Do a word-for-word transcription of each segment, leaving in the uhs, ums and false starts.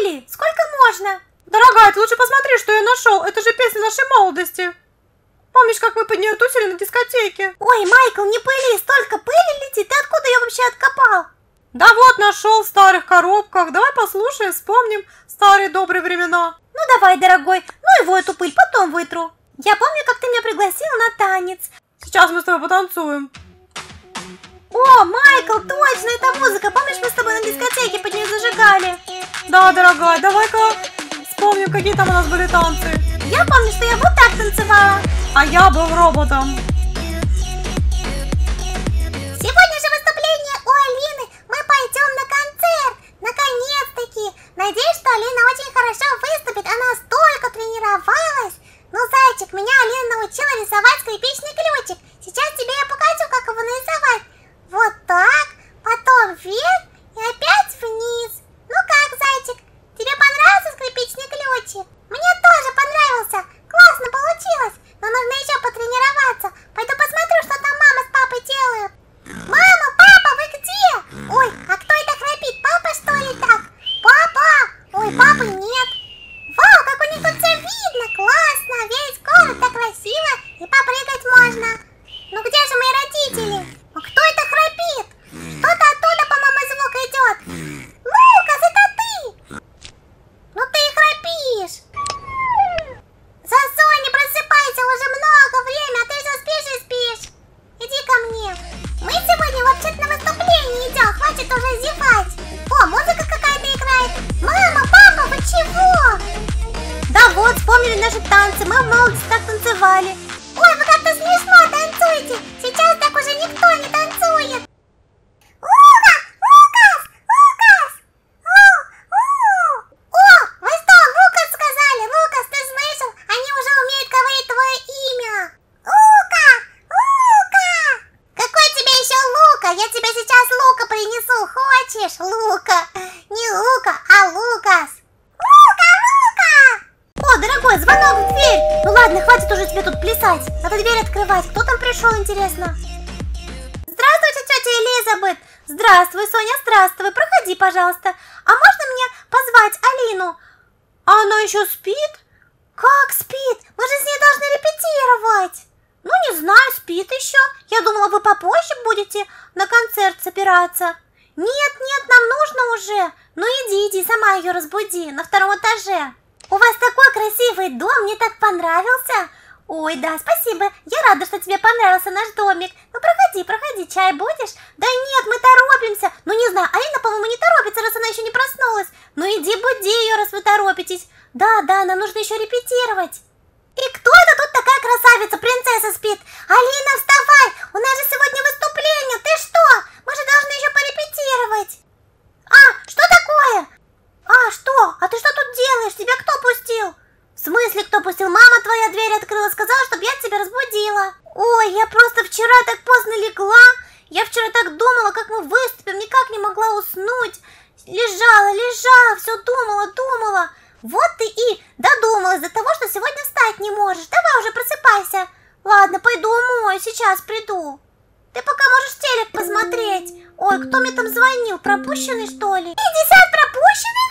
пыли! Сколько можно? Дорогая, ты лучше посмотри, что я нашел. Это же песня нашей молодости. Помнишь, как мы под нее тусили на дискотеке? Ой, Майкл, не пыли, столько пыли летит. Ты откуда ее вообще откопал? Да вот, нашел в старых коробках. Давай послушаем, вспомним старые добрые времена. Ну давай, дорогой, ну его эту пыль потом вытру. Я помню, как ты меня пригласил на танец. Сейчас мы с тобой потанцуем. О, Майкл, точно, это музыка. Помнишь, мы с тобой на дискотеке под нее зажигали? Да, дорогая, давай-ка вспомним, какие там у нас были танцы. Я помню, что я вот так танцевала. А я был роботом. Сегодня же выступление у Алины. Мы пойдем на концерт. Наконец-таки. Надеюсь, что Алина очень хорошо выступит. Она столько тренировалась. Ну, зайчик, меня Алина научила рисовать скрипичный ключик. Сейчас тебе я покажу, как его нарисовать. Вот так, потом вверх и опять вниз. Ну как, зайчик, тебе понравился скрипичный ключик? Мне тоже понравился. Классно получилось. Но нужно еще потренироваться. Пойду посмотрю, что там мама с папой делают. Мама, папа, вы где? Ой, а кто это храпит? Папа, что ли, так? Папа! Ой, папы нет. Вау, как у них тут все видно. Классно, весь город так красиво. И попрыгать можно. Ну где же мои родители? А кто это храпит? Кто-то оттуда, по-моему, звук идет. Лукас, это ты? Ну ты и храпишь. Засой, не просыпайся, уже много времени, а ты все спишь и спишь. Иди ко мне. Мы сегодня вообще-то на выступление идем, хватит уже зевать. О, музыка какая-то играет. Мама, папа, вы чего? Да вот, вспомнили наши танцы, мы в молодости так танцевали. Ой, вы как-то смешно танцуете. Сейчас так уже никто не танцует. Лука! Лукас! Лукас! У-у! О, вы что, Лукас сказали? Лукас, ты слышал? Они уже умеют говорить твое имя. Лука! Лука! Какой тебе еще Лука? Я тебе сейчас Лука принесу. Хочешь? Лука. Не Лука, а Лукас. Лука! Лука! О, дорогой, звонок в дверь. Ну ладно, хватит уже тебе тут плясать. Надо дверь открывать. Кто там пришел, интересно? Здравствуйте, тетя Элизабет. Здравствуй, Соня, здравствуй. Проходи, пожалуйста. А можно мне позвать Алину? А она еще спит? Как спит? Мы же с ней должны репетировать. Ну, не знаю, спит еще. Я думала, вы попозже будете на концерт собираться. Нет, нет, нам нужно уже. Ну, иди, иди, сама ее разбуди на втором этаже. У вас такой красивый дом, мне так понравился. Ой, да, спасибо. Я рада, что тебе понравился наш домик. Ну, проходи, проходи, чай будешь? Да нет, мы торопимся. Ну, не знаю, Алина, по-моему, не торопится, раз она еще не проснулась. Ну, иди буди ее, раз вы торопитесь. Да, да, нам нужно еще репетировать. И кто это тут такая красавица, принцесса спит? Алина, вставай, у нас же сегодня выступление, ты что? Мы же должны еще порепетировать. А, что такое? А, что? А ты что тут делаешь? Тебя кто пустил? В смысле, кто пустил? Мама твоя дверь открыла, сказала, чтобы я тебя разбудила. Ой, я просто вчера так поздно легла. Я вчера так думала, как мы выступим, никак не могла уснуть. Лежала, лежала, все думала, думала. Вот ты и додумалась до того, что сегодня встать не можешь. Давай уже просыпайся. Ладно, пойду умою, сейчас приду. Ты пока можешь телек посмотреть. Ой, кто мне там звонил? Пропущенный, что ли? пятьдесят пропущенных?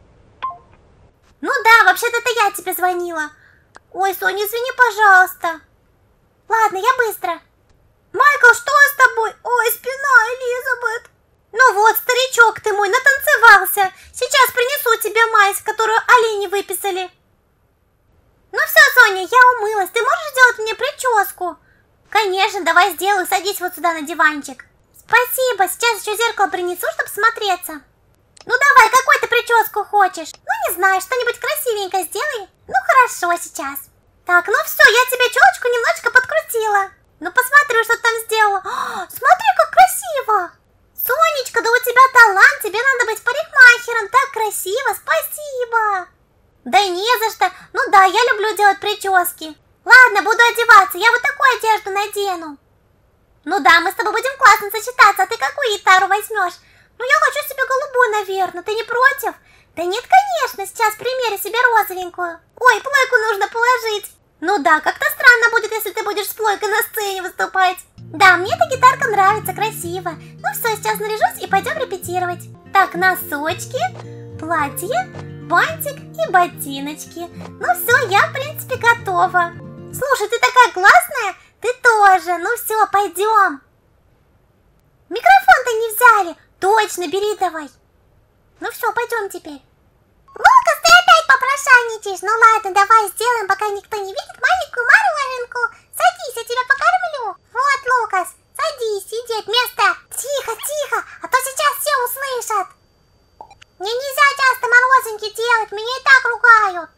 Ну да, вообще-то это я тебе звонила. Ой, Соня, извини, пожалуйста. Ладно, я быстро. Майкл, что с тобой? Ой, спина, Элизабет. Ну вот, старичок ты мой, натанцевался. Сейчас принесу тебе мазь, которую Алине выписали. Ну все, Соня, я умылась. Ты можешь сделать мне прическу? Конечно, давай сделаю. Садись вот сюда на диванчик. Спасибо, сейчас еще зеркало принесу, чтобы смотреться. Ну давай, какой ты прическу хочешь? Ну не знаю, что-нибудь красивенькое сделай. Ну хорошо, сейчас. Так, ну все, я тебе челочку немножечко подкрутила. Ну посмотрю, что ты там сделала. О, смотри, как красиво. Сонечка, да у тебя талант, тебе надо быть парикмахером. Так красиво, спасибо. Да не за что. Ну да, я люблю делать прически. Ладно, буду одеваться, я вот такую одежду надену. Ну да, мы с тобой будем классно сочетаться. А ты какую гитару возьмешь? Ну я хочу себе голубую, наверное. Ты не против? Да нет, конечно, сейчас примерю себе розовенькую. Ой, плойку нужно положить. Ну да, как-то странно будет, если ты будешь с плойкой на сцене выступать. Да, мне эта гитарка нравится, красиво. Ну все, сейчас наряжусь и пойдем репетировать. Так, носочки, платье, бантик и ботиночки. Ну все, я в принципе готова. Слушай, ты такая классная, ты тоже. Ну все, пойдем. Микрофон-то не взяли. Точно, бери давай. Ну все, пойдем теперь. Лукас, ты опять попрошайничаешь. Ну ладно, давай сделаем, пока никто не видит, маленькую мороженку. Садись, я тебя покормлю. Вот, Лукас, садись, сидеть, место. Тихо, тихо, а то сейчас все услышат. Мне нельзя часто мороженки делать, меня и так ругают.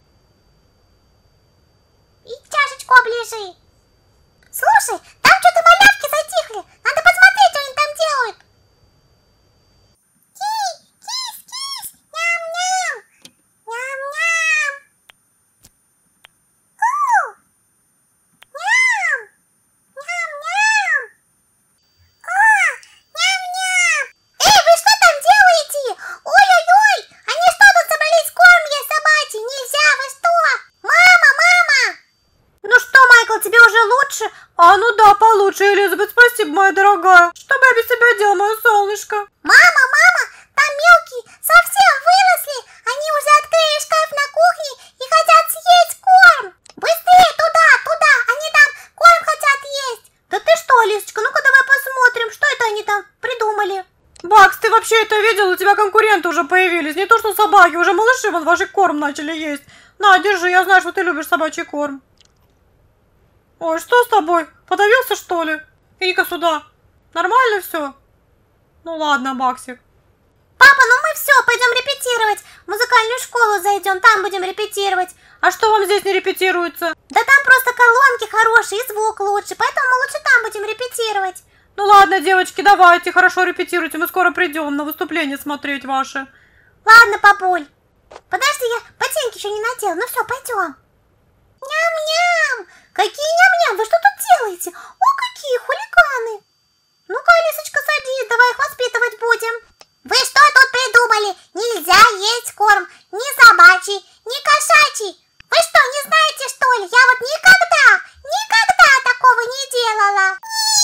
И чашечку оближи. Слушай, там что-то малявки затихли. Надо посмотреть, что они там делают. Ки, кис, кис, ням-ням. Ням-ням. У, ням. Ням-ням. О, ням-ням. Эй, вы что там делаете? Ой-ой-ой, они что тут собрались корм есть собачий? Нельзя, вы что? Мама, мама. Ну что, Майкл, тебе уже лучше? А, ну да, получше, Элизабет, спасибо, моя дорогая. Что бы я без тебя делал, мое солнышко? Мама, мама, там мелкие совсем выросли. Они уже открыли шкаф на кухне и хотят съесть корм. Быстрее туда, туда, они там корм хотят есть. Да ты что, Алисочка, ну-ка давай посмотрим, что это они там придумали. Бакс, ты вообще это видел? У тебя конкуренты уже появились. Не то что собаки, уже малыши вон ваши корм начали есть. На, держи, я знаю, что ты любишь собачий корм. Ой, что с тобой? Подавился, что ли? Иди-ка сюда. Нормально все? Ну ладно, Баксик. Папа, ну мы все, пойдем репетировать. В музыкальную школу зайдем, там будем репетировать. А что вам здесь не репетируется? Да там просто колонки хорошие и звук лучше, поэтому мы лучше там будем репетировать. Ну ладно, девочки, давайте, хорошо репетируйте. Мы скоро придем на выступление смотреть ваше. Ладно, папуль. Подожди, я ботинки еще не надела. Ну все, пойдем. Ням-ням! Какие ням-ням? Вы что тут делаете? О, какие хулиганы! Ну-ка, Алисочка, садись, давай их воспитывать будем. Вы что тут придумали? Нельзя есть корм ни собачий, ни кошачий. Вы что, не знаете, что ли? Я вот никогда, никогда такого не делала.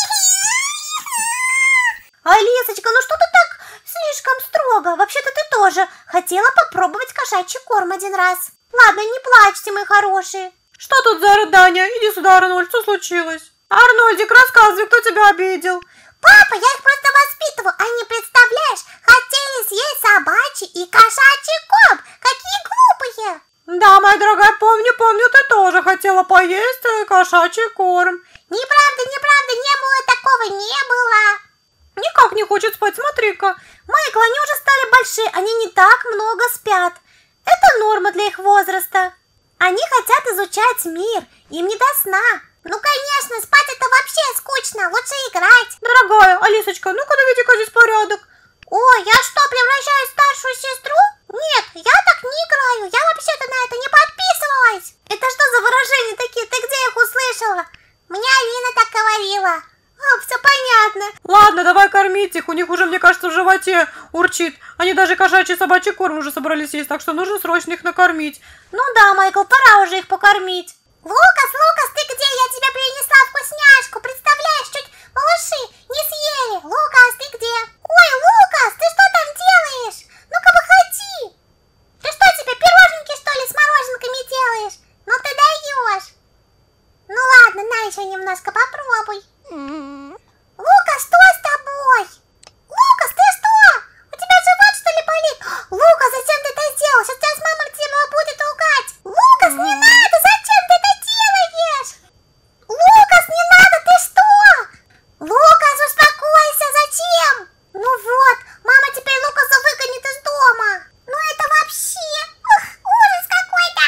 Алисочка, ну что ты так слишком строго? Вообще-то ты тоже хотела попробовать кошачий корм один раз. Ладно, не плачьте, мои хорошие. Что тут за рыдания? Иди сюда, Арнольд, что случилось? Арнольдик, рассказывай, кто тебя обидел. Папа, я их просто воспитываю. Они, представляешь, хотели съесть собачий и кошачий корм. Какие глупые. Да, моя дорогая, помню, помню, ты тоже хотела поесть кошачий корм. Неправда, неправда, не было такого, не было. Никак не хочет спать, смотри-ка. Майкл, они уже стали большие, они не так много спят. Это норма для их возраста. Они хотят изучать мир, им не до сна. Ну, конечно, спать это вообще скучно, лучше играть. Дорогая, Алисочка, ну-ка наведи-ка здесь порядок. Ой, я что, превращаюсь в старшую сестру? Нет, я так не играю, я вообще-то на это не подписывалась. Это что за выражения такие, ты где их услышала? Мне Алина так говорила. А, все понятно. Ладно, давай кормить их, у них уже, мне кажется, в животе урчит. Они даже кошачий и собачий корм уже собрались есть, так что нужно срочно их накормить. Ну да, Майкл, пора уже их покормить. Лукас, Лукас, ты где? Я тебе принесла вкусняшку, представляешь, чуть малыши не съели. Лукас, ты где? Ой, Лукас, ты что там делаешь? Ну-ка выходи. Ты что, тебе пироженки, что ли, с мороженками делаешь? Ну ты даешь. Ну ладно, на еще немножко попробуй. Лукас, что с тобой? Лукас, ты что? У тебя живот, что ли, болит? Лукас, зачем ты это сделал? Сейчас мама тебя будет ругать. Лукас, не надо, зачем ты это делаешь? Лукас, не надо, ты что? Лукас, успокойся, зачем? Ну вот, мама теперь Лукаса выгонит из дома. Ну это вообще, ух, ужас какой-то.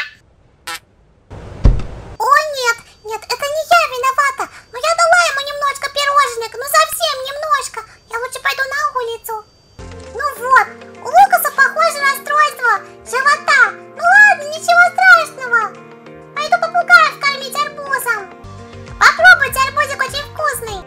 О нет, нет, это не я виновата. Но я дала ему немножко пироженок, ну совсем немножко. Я лучше пойду на улицу. Ну вот, у Лукаса, похоже, расстройство живота. Ну ладно, ничего страшного. Пойду попугаев кормить арбузом. Попробуйте, арбузик очень вкусный.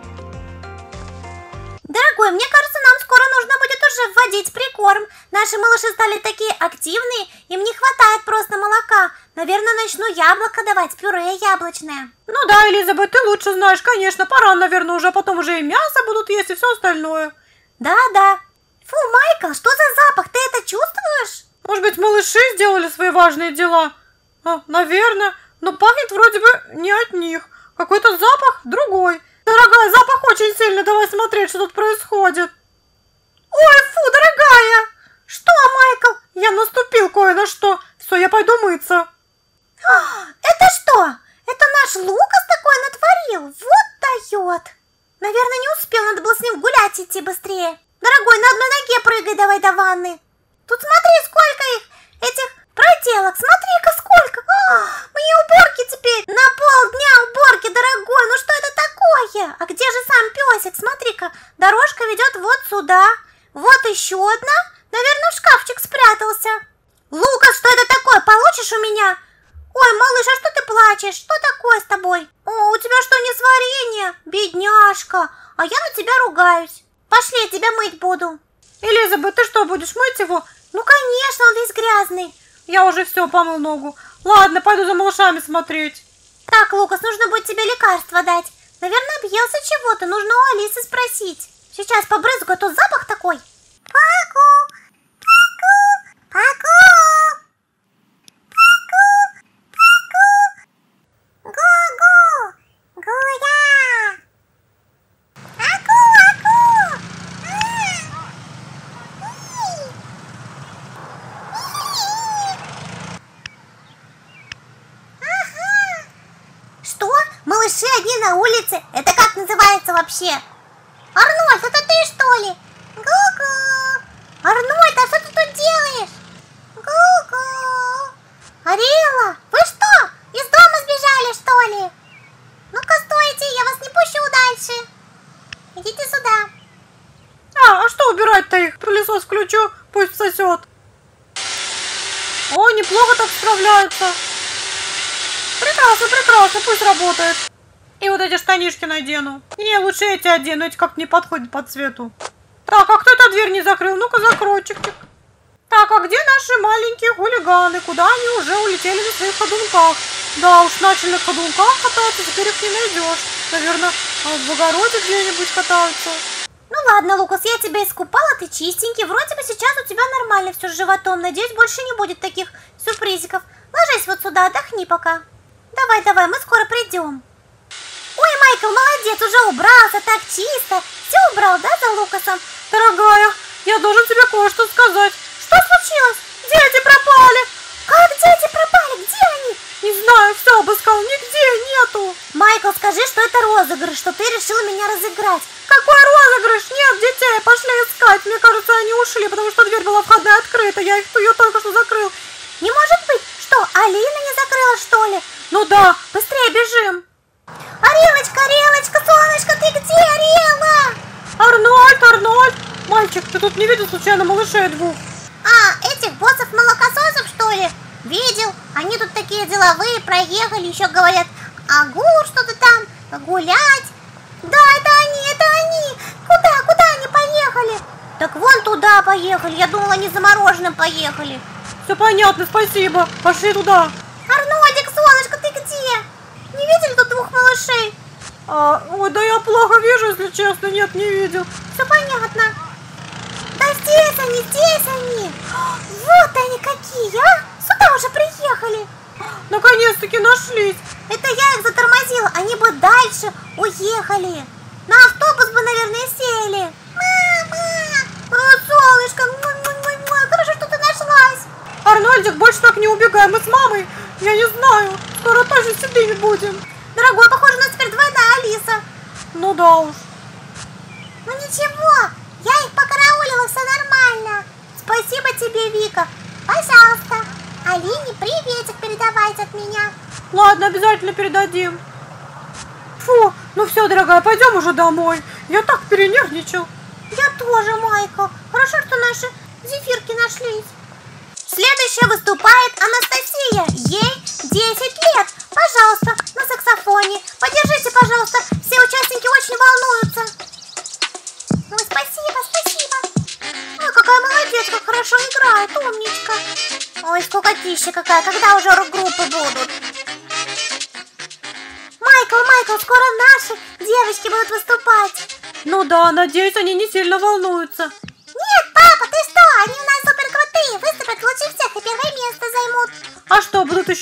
Дорогой, мне кажется, нам скоро нужно будет уже вводить прикорм. Наши малыши стали такие активные, им не хватает просто молока. Наверное, начну яблоко давать, пюре яблочное. Ну да, Элизабет, ты лучше знаешь, конечно, пора, наверное, уже, а потом уже и мясо будут есть, и все остальное. Да-да. Фу, Майкл, что за запах? Ты это чувствуешь? Может быть, малыши сделали свои важные дела? А, наверное, но пахнет вроде бы не от них. Какой-то запах другой. Дорогая, запах очень сильный, давай смотреть, что тут происходит. Ой, фу, дорогая! Что, Майкл? Я наступил кое на что. Все, я пойду мыться. Это что? Это наш Лукас такое натворил? Вот дает. Наверное, не успел, надо было с ним гулять идти быстрее. Дорогой, на одной ноге прыгай давай до ванны. Тут смотри, сколько их, этих проделок. Смотри-ка, сколько. А, мне уборки теперь. На полдня уборки, дорогой. Ну что это такое? А где же сам песик? Смотри-ка, дорожка ведет вот сюда. Вот еще одна. Наверное, в шкафчик спрятался. Лукас, что это такое? Получишь у меня? Ой, малыш, а что ты плачешь? Что такое с тобой? О, у тебя что, несварение? Бедняжка. А я на тебя ругаюсь. Пошли, я тебя мыть буду. Элизабет, ты что, будешь мыть его? Ну, конечно, он весь грязный. Я уже все помыл ногу. Ладно, пойду за малышами смотреть. Так, Лукас, нужно будет тебе лекарство дать. Наверное, объелся чего-то. Нужно у Алисы спросить. Сейчас побрызгаю, а то запах такой. Паку! Паку! Паку! Гу-гу! Гуля! Аку, аку! Ага! Что? Малыши одни на улице? Это как называется вообще? Арнольд, это ты что ли? Гу-гу! Арнольд, а что ты тут делаешь? Гу-гу! Ариэла, вы что? Из дома сбежали, что ли? Ну-ка, стойте, я вас не пущу дальше. Идите сюда. А, а что убирать-то их? Пылесос включу, пусть сосет. О, неплохо так справляются. Прекрасно, прекрасно, пусть работает. И вот эти штанишки надену. Не, лучше эти одену, эти как-то не подходят по цвету. Так, а кто эту дверь не закрыл? Ну-ка, закрой, чик-чик. Так, а где наши маленькие хулиганы? Куда они уже улетели на своих ходунках? Да уж, начали на ходунках кататься, теперь их не найдешь. Наверное, в огороде где-нибудь катаются. Ну ладно, Лукас, я тебя искупала, ты чистенький. Вроде бы сейчас у тебя нормально все с животом. Надеюсь, больше не будет таких сюрпризиков. Ложись вот сюда, отдохни пока. Давай, давай, мы скоро придем. Ой, Майкл, молодец, уже убрался, так чисто. Все убрал, да, за Лукасом? Дорогая, я должен тебе кое-что сказать. Что случилось? Дети пропали. Как дети пропали? Где они? Не знаю, все обыскал, нигде нету. Майкл, скажи, что это розыгрыш, что ты решил меня разыграть. Какой розыгрыш? Нет детей, пошли искать. Мне кажется, они ушли, потому что дверь была входная открыта. Я их ее только что закрыл. Не может быть. Что, Алина не закрыла, что ли? Ну да, быстрее бежим. Арелочка, Арелочка, солнышко, ты где, Арела? Арнольд, Арнольд. Мальчик, ты тут не видел случайно малышей двух? А, этих боссов-молокососов, что ли? Видел. Они тут такие деловые, проехали, еще говорят, агур, что-то там, гулять. Да, это они, это они. Куда, куда они поехали? Так вон туда поехали. Я думала, они за мороженым поехали. Все понятно, спасибо. Пошли туда. Арнольдик, солнышко, ты где? Не видели тут двух малышей? А, ой, да я плохо вижу, если честно. Нет, не видел. Все понятно. Да здесь они, здесь они. Вот они какие, а? Сюда уже приехали. Наконец-таки нашлись. Это я их затормозила, они бы дальше уехали. На автобус бы, наверное, сели. Мама! О, солнышко, муа-муа-муа, хорошо, что ты нашлась. Арнольдик, больше так не убегай, мы с мамой. Я не знаю, скоро тоже сидеть будем. Дорогой, похоже, у нас теперь двойная Алиса. Ну да уж. Ну ничего, я их покараулила, все нормально. Спасибо тебе, Вика. Пожалуйста. Алине приветик передавайте от меня. Ладно, обязательно передадим. Фу, ну все, дорогая, пойдем уже домой. Я так перенервничал. Я тоже, Майкл. Хорошо, что наши зефирки нашлись. Следующая выступает Анастасия. Ей десять лет. Пожалуйста, на саксофоне. Поддержите, пожалуйста. Все участники очень волнуются. Ой, спасибо, спасибо. Ой, какая молодец, как хорошо играет, умничка. Ой, скукотища какая, когда уже рок-группы будут? Майкл, Майкл, скоро наши девочки будут выступать. Ну да, надеюсь, они не сильно волнуются. Нет, папа, ты что? Они у нас супер крутые, выступят лучше всех и первые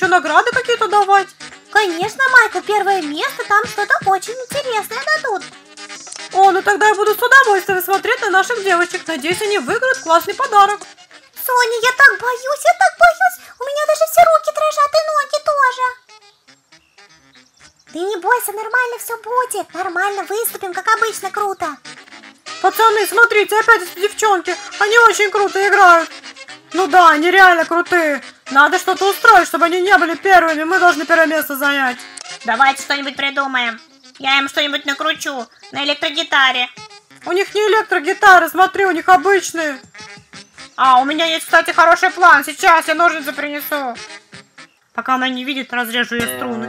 еще награды какие-то давать. Конечно, Майкл, первое место, там что-то очень интересное дадут. О, ну тогда я буду с удовольствием смотреть на наших девочек. Надеюсь, они выиграют классный подарок. Соня, я так боюсь, я так боюсь. У меня даже все руки дрожат и ноги тоже. Ты не бойся, нормально все будет. Нормально выступим, как обычно, круто. Пацаны, смотрите, опять эти девчонки. Они очень круто играют. Ну да, они реально крутые. Надо что-то устроить, чтобы они не были первыми. Мы должны первое место занять. Давайте что-нибудь придумаем. Я им что-нибудь накручу на электрогитаре. У них не электрогитары, смотри, у них обычные. А, у меня есть, кстати, хороший план. Сейчас я ножницы принесу. Пока она не видит, разрежу ей струны.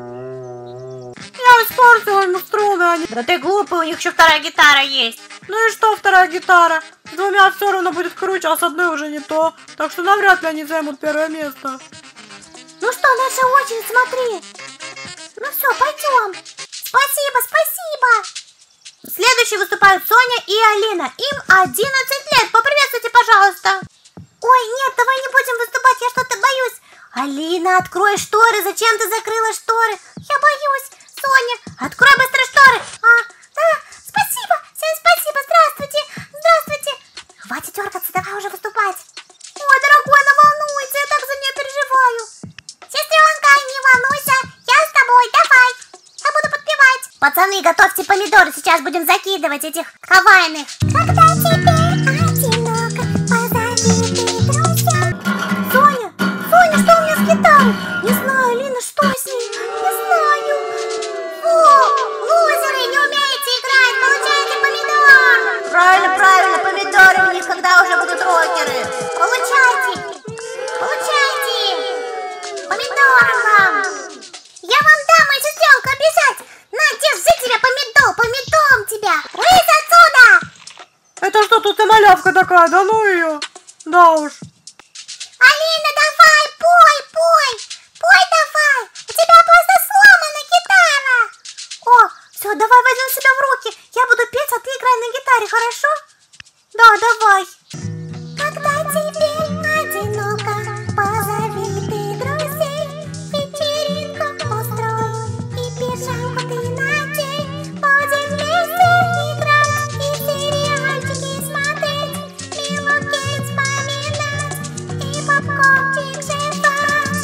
Я испортила ему струны. Они... Да ты глупый, у них еще вторая гитара есть. Ну и что вторая гитара? С двумя все равно будет круче, а с одной уже не то. Так что навряд ли они займут первое место. Ну что, наша очередь, смотри. Ну все, пойдем. Спасибо, спасибо. Следующие выступают Соня и Алина. Им одиннадцать лет. Поприветствуйте, пожалуйста. Ой, нет, давай не будем выступать, я что-то боюсь. Алина, открой шторы. Зачем ты закрыла шторы? Я боюсь. Соня, открой быстро шторы. А, да, спасибо. Всем спасибо. Здравствуйте. Здравствуйте. Хватит дергаться, давай уже выступать. Ой, дорогой, она волнуется. Я так за нее переживаю. Сестренка, не волнуйся. Я с тобой. Давай. Я буду подпевать. Пацаны, готовьте помидоры. Сейчас будем закидывать этих кавайных. Когда тебе одиноко, позови ты друзья. Соня, Соня, что у меня с гитарой? Не знаю, Лина, что с ней? Не знаю. О, лузеры, не умеете играть, получаете помидор. Правильно, правильно, помидоры у них когда уже будут рокеры. Получайте. Получайте. Помидоры вам. Я вам дам, моя сестренка, обязать. На, держи тебя, помидор, помидором тебя. Выйдь отсюда. Это что тут за малявка такая? Да ну ее. Да уж. Алина, давай, пой, пой. Пой давай. У тебя просто сломана гитара. О, все, давай возьмем себя в руки. Я буду петь, а ты играй на гитаре, хорошо? Да, давай. Когда тебе одиноко, позови ты друзей. Вечеринку устрою и пижамку ты надень. Будем вместе играть и сериальчики смотреть. Милуки вспоминать и попкорнчик жевать.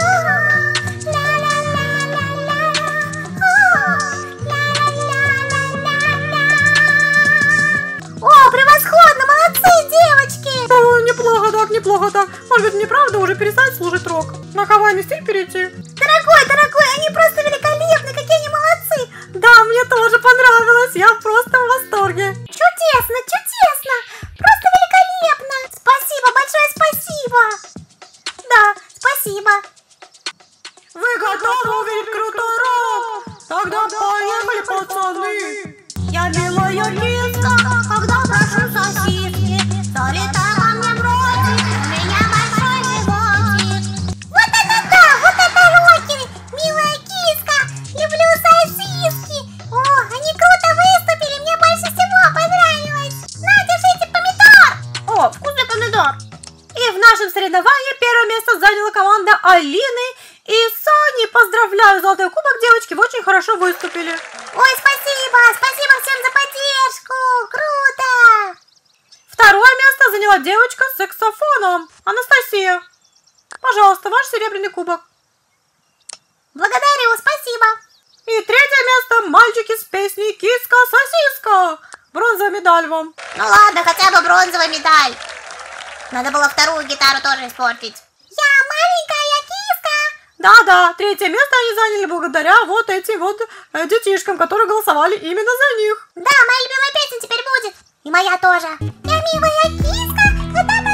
Ла-ла-ла-ла-ла-ла. О, превосходно, молодцы, девочки! О, неплохо так, неплохо так. Может быть, мне правда уже перестать слушать рок? На кавайный стиль перейти? Дорогой, дорогой, они просто великолепны, какие они молодцы! Да, мне тоже понравилось. Я просто в восторге. Чудесно, чудесно! Просто великолепно! Спасибо, большое спасибо! Да, спасибо! Вы готовы увидеть крутой рок? Тогда поехали, пацаны. Я милая киска, когда прошу сосиски, залетай ко мне в ротик, у меня большой животик. Вот это да, вот это рокеры, милая киска, люблю сосиски. О, они круто выступили, мне больше всего понравилось. На, держите помидор. О, вкусный помидор. И в нашем соревновании первое место заняла команда Алины и Сони. Поздравляю, золотой кубок, девочки, вы очень хорошо выступили. Ой, спасибо, спасибо всем за поддержку, круто. Второе место заняла девочка с саксофоном, Анастасия. Пожалуйста, ваш серебряный кубок. Благодарю, спасибо. И третье место мальчики с песней «Киска-сосиска». Бронзовая медаль вам. Ну ладно, хотя бы бронзовая медаль. Надо было вторую гитару тоже испортить. Я маленькая киска. Да-да, третье место они заняли благодаря вот этим вот э, детишкам, которые голосовали именно за них. Да, моя любимая песня теперь будет. И моя тоже. Я милая киска, когда